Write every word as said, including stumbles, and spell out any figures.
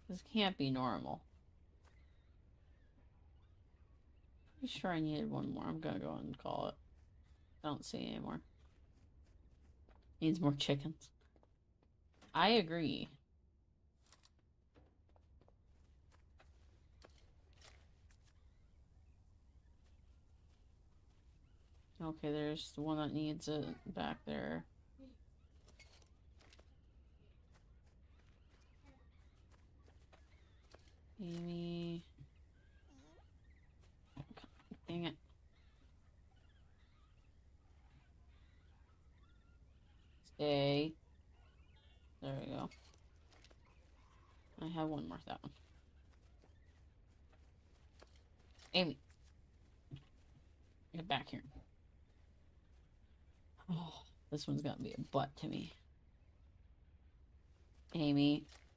This can't be normal. Pretty sure I needed one more. I'm gonna go and call it. I don't see any more. Needs more chickens. I agree. Okay, there's the one that needs it back there. Amy. Dang it. Stay. There we go. I have one more, that one. Amy. Get back here. Oh, this one's gonna be a butt to me. Amy.